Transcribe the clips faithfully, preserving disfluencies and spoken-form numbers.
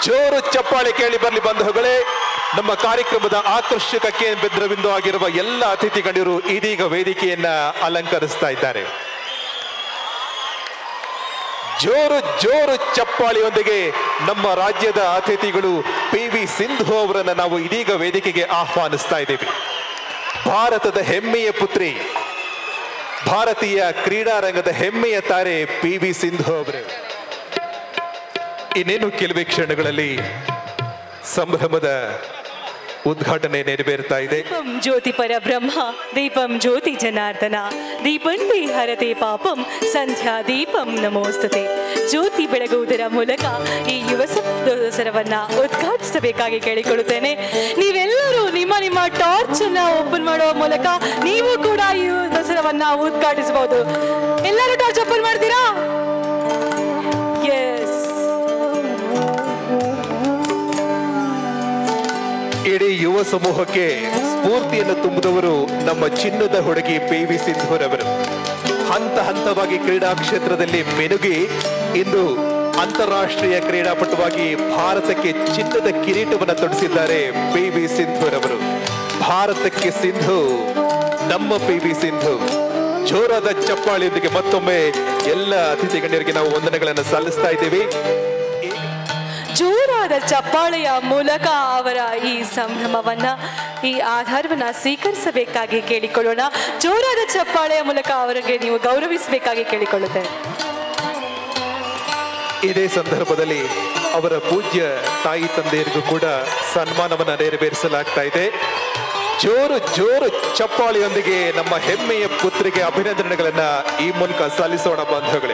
ಜೋರು ಚಪ್ಪಾಳೆ ಕೇಳಿ ಬರಲಿ ಬಂಧುಗಳೇ. ನಮ್ಮ ಕಾರ್ಯಕ್ರಮದ ಆಕರ್ಷಕ ಕೇಂದ್ರಬಿಂದು ಆಗಿರುವ ಎಲ್ಲ ಅತಿಥಿ ಗಣ್ಯರು ಇದೀಗ ವೇದಿಕೆಯನ್ನ ಅಲಂಕರಿಸ್ತಾ ಇದ್ದಾರೆ. ಜೋರು ಜೋರು ಚಪ್ಪಾಳೆಯೊಂದಿಗೆ ನಮ್ಮ ರಾಜ್ಯದ ಅತಿಥಿಗಳು ಪಿ ವಿ ಸಿಂಧು ಅವರನ್ನು ನಾವು ಇದೀಗ ವೇದಿಕೆಗೆ ಆಹ್ವಾನಿಸ್ತಾ ಇದ್ದೇವೆ. ಭಾರತದ ಹೆಮ್ಮೆಯ ಪುತ್ರಿ, ಭಾರತೀಯ ಕ್ರೀಡಾರಂಗದ ಹೆಮ್ಮೆಯ ತಾರೆ ಪಿ ವಿ ಸಿಂಧು ಅವರು ಇನ್ನೇನು ಕೆಲವೇ ಕ್ಷಣಗಳಲ್ಲಿ ಸಂಭ್ರಮದ ಉದ್ಘಾಟನೆ ನೆರವೇರ್ತಾ ಇದೆ. ದೀಪಂ ಜ್ಯೋತಿ ಪರ ಬ್ರಹ್ಮ ದೀಪಂ ಜ್ಯೋತಿ ಜನಾರ್ದನ ದೀಪಂತೆ ಹರತೆ ಪಾಪಂ ಸಂಧ್ಯಾ ದೀಪಂ ನಮೋಸ್ತುತೆ. ಜ್ಯೋತಿ ಬೆಳಗುವುದರ ಮೂಲಕ ಈ ಯುವ ದಸರವನ್ನ ಉದ್ಘಾಟಿಸಬೇಕಾಗಿ ಕೇಳಿಕೊಳ್ಳುತ್ತೇನೆ. ನೀವೆಲ್ಲರೂ ನಿಮ್ಮ ನಿಮ್ಮ ಟಾರ್ಚ್ ಅನ್ನ ಓಪನ್ ಮಾಡುವ ಮೂಲಕ ನೀವು ಕೂಡ ಈ ದಸರವನ್ನ ಉದ್ಘಾಟಿಸಬಹುದು. ಎಲ್ಲರೂ ಟಾರ್ಚ್ ಓಪನ್ ಮಾಡ್ತೀರಾ? ಎಸ್. ಇಡೀ ಯುವ ಸಮೂಹಕ್ಕೆ ಸ್ಫೂರ್ತಿಯನ್ನು ತುಂಬಿದವರು ನಮ್ಮ ಚಿನ್ನದ ಹುಡುಗಿ ಪಿ ವಿ ಸಿಂಧುರವರು. ಹಂತ ಹಂತವಾಗಿ ಕ್ರೀಡಾ ಕ್ಷೇತ್ರದಲ್ಲಿ ಮೆನುಗಿ ಇಂದು ಅಂತಾರಾಷ್ಟ್ರೀಯ ಕ್ರೀಡಾಪಟುವಾಗಿ ಭಾರತಕ್ಕೆ ಚಿನ್ನದ ಕಿರೀಟವನ್ನು ತೊಡಿಸಿದ್ದಾರೆ ಪಿ ವಿ ಸಿಂಧುರವರು. ಭಾರತಕ್ಕೆ ಸಿಂಧು, ನಮ್ಮ ಪಿ ವಿ ಸಿಂಧು. ಜೋರಾದ ಚಪ್ಪಾಳೆಯೊಂದಿಗೆ ಮತ್ತೊಮ್ಮೆ ಎಲ್ಲ ಅತಿಥಿ ಗಣ್ಯರಿಗೆ ನಾವು ವಂದನೆಗಳನ್ನು ಸಲ್ಲಿಸ್ತಾ ಇದ್ದೀವಿ. ಜೋರಾದ ಚಪ್ಪಾಳೆಯ ಮೂಲಕ ಅವರ ಈ ಸಂಭ್ರಮವನ್ನ, ಈ ಆಧಾರವನ್ನ ಸ್ವೀಕರಿಸಬೇಕಾಗಿ ಕೇಳಿಕೊಳ್ಳೋಣ. ಜೋರಾದ ಚಪ್ಪಾಳೆಯ ಮೂಲಕ ಅವರಿಗೆ ನೀವು ಗೌರವಿಸಬೇಕಾಗಿ ಕೇಳಿಕೊಳ್ಳುತ್ತೇವೆ. ಇದೇ ಸಂದರ್ಭದಲ್ಲಿ ಅವರ ಪೂಜ್ಯ ತಾಯಿ ತಂದೆಯರಿಗೂ ಕೂಡ ಸನ್ಮಾನವನ್ನು ನೆರವೇರಿಸಲಾಗ್ತಾ ಇದೆ. ಜೋರು ಜೋರು ಚಪ್ಪಾಳೆಯೊಂದಿಗೆ ನಮ್ಮ ಹೆಮ್ಮೆಯ ಪುತ್ರಿಗೆ ಅಭಿನಂದನೆಗಳನ್ನ ಈ ಮೂಲಕ ಸಲ್ಲಿಸೋಣ ಬಂಧುಗಳೇ.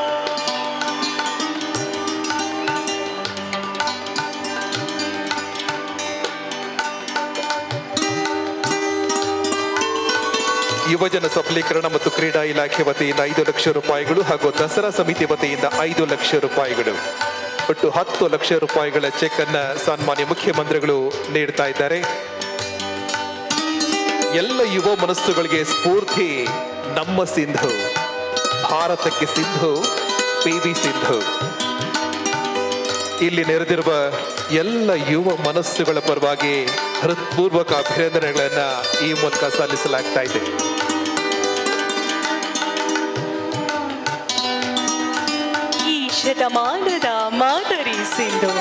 ಯುವಜನ ಸಬಲೀಕರಣ ಮತ್ತು ಕ್ರೀಡಾ ಇಲಾಖೆ ವತಿಯಿಂದ ಐದು ಲಕ್ಷ ರೂಪಾಯಿಗಳು ಹಾಗೂ ದಸರಾ ಸಮಿತಿ ವತಿಯಿಂದ ಐದು ಲಕ್ಷ ರೂಪಾಯಿಗಳು, ಒಟ್ಟು ಹತ್ತು ಲಕ್ಷ ರೂಪಾಯಿಗಳ ಚೆಕ್ ಅನ್ನ ಸನ್ಮಾನ್ಯ ಮುಖ್ಯಮಂತ್ರಿಗಳು ನೀಡ್ತಾ ಇದ್ದಾರೆ. ಎಲ್ಲ ಯುವ ಮನಸ್ಸುಗಳಿಗೆ ಸ್ಫೂರ್ತಿ ನಮ್ಮ ಸಿಂಧು, ಭಾರತಕ್ಕೆ ಸಿಂಧು, ಪಿ ವಿ ಸಿಂಧು. ಇಲ್ಲಿ ನೆರೆದಿರುವ ಎಲ್ಲ ಯುವ ಮನಸ್ಸುಗಳ ಪರವಾಗಿ ಹೃತ್ಪೂರ್ವಕ ಅಭಿನಂದನೆಗಳನ್ನ ಈ ಮೂಲಕ ಸಲ್ಲಿಸಲಾಗ್ತಾ ಇದೆ. ಈ ಶತಮಾನದ ಮಾದರಿ ಸಿಂಧು,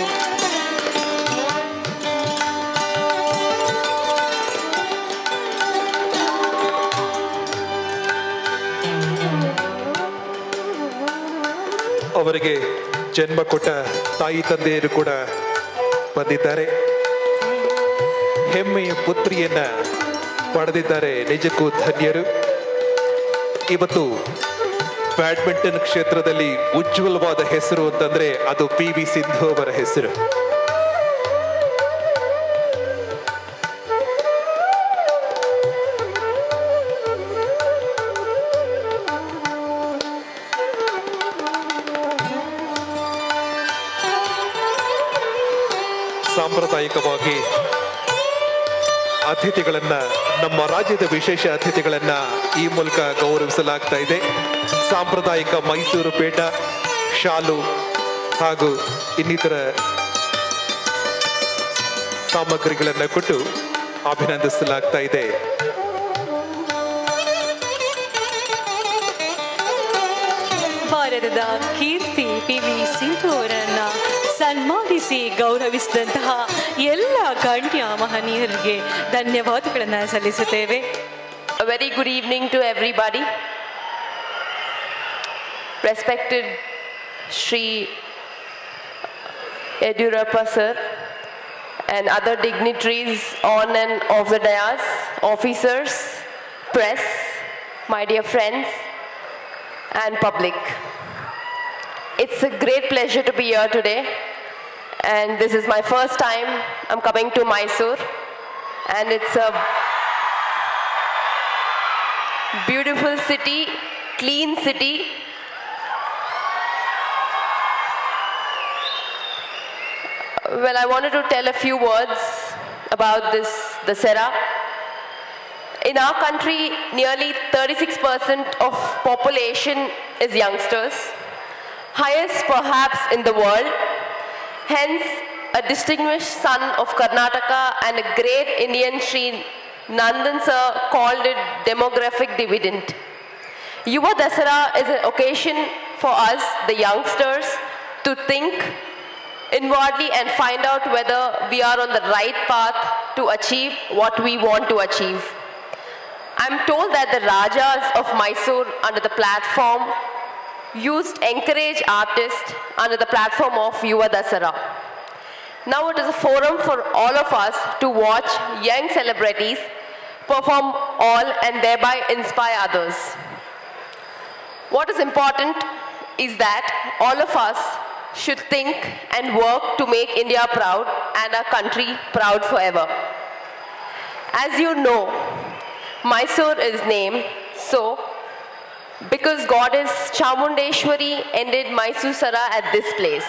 ಅವರಿಗೆ ಜನ್ಮ ಕೊಟ್ಟ ತಾಯಿ ತಂದೆಯರು ಕೂಡ ಬಂದಿದ್ದಾರೆ. ಹೆಮ್ಮೆಯ ಪುತ್ರಿಯನ್ನ ಪಡೆದಿದ್ದಾರೆ. ನಿಜಕ್ಕೂ ಧನ್ಯರು. ಇವತ್ತು ಬ್ಯಾಡ್ಮಿಂಟನ್ ಕ್ಷೇತ್ರದಲ್ಲಿ ಉಜ್ವಲವಾದ ಹೆಸರು ಅಂತಂದ್ರೆ ಅದು ಪಿ ವಿ ಸಿಂಧು ಅವರ ಹೆಸರು. ಸಾಂಪ್ರದಾಯಿಕವಾಗಿ ಅತಿಥಿಗಳನ್ನ, ನಮ್ಮ ರಾಜ್ಯದ ವಿಶೇಷ ಅತಿಥಿಗಳನ್ನ ಈ ಮೂಲಕ ಗೌರವಿಸಲಾಗ್ತಾ ಇದೆ. ಸಾಂಪ್ರದಾಯಿಕ ಮೈಸೂರು ಪೇಟ, ಶಾಲು ಹಾಗೂ ಇನ್ನಿತರ ಸಾಮಗ್ರಿಗಳನ್ನು ಕೊಟ್ಟು ಅಭಿನಂದಿಸಲಾಗ್ತಾ ಇದೆ. ಭಾರತದ ಕೀರ್ತಿ ಪಿ ವಿ ಸಿಂಧು ಅವರನ್ನ ಸನ್ಮಾನಿಸಿ ಗೌರವಿಸಿದಂತಹ ಎಲ್ಲ ಗಣ್ಯ ಮಹನೀಯರಿಗೆ ಧನ್ಯವಾದಗಳನ್ನು ಸಲ್ಲಿಸುತ್ತೇವೆ. A very good evening to everybody. Respected Shri Yediyurappa sir and other dignitaries on and off the dais, officers, press, my dear friends and public. It's a great pleasure to be here today, and this is my first time I'm coming to Mysore, and it's a beautiful city, clean city. Well, I wanted to tell a few words about this Dasara. In our country, nearly thirty-six percent of population is youngsters, highest perhaps in the world. Hence, a distinguished son of Karnataka and a great Indian Sri Nandan sir called it demographic dividend. Yuva Dasara is an occasion for us, the youngsters, to think inwardly and find out whether we are on the right path to achieve what we want to achieve. I'm told that the Rajas of Mysore under the platform used encourage artists under the platform of Yuva Dasara. Now it is a forum for all of us to watch young celebrities perform all and thereby inspire others. What is important is that all of us should think and work to make India proud and our country proud forever. As you know, Mysore is named so because goddess Chamundeshwari ended Mysore at this place.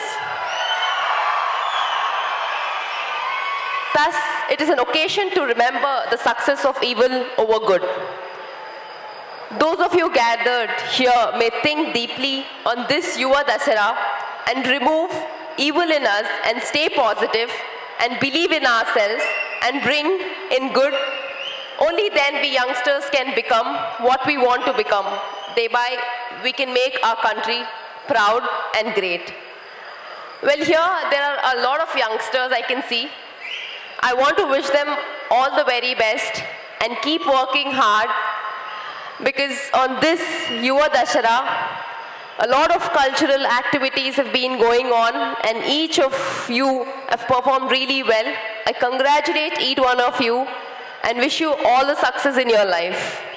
Thus, it is an occasion to remember the success of evil over good. Those of you gathered here may think deeply on this Yuva Dasara and remove evil in us and stay positive and believe in ourselves and bring in good. Only then we youngsters can become what we want to become. Thereby, we can make our country proud and great. Well, here there are a lot of youngsters I can see. I want to wish them all the very best and keep working hard, because on this Yuva Dasara, a lot of cultural activities have been going on and each of you have performed really well. I congratulate each one of you and wish you all the success in your life.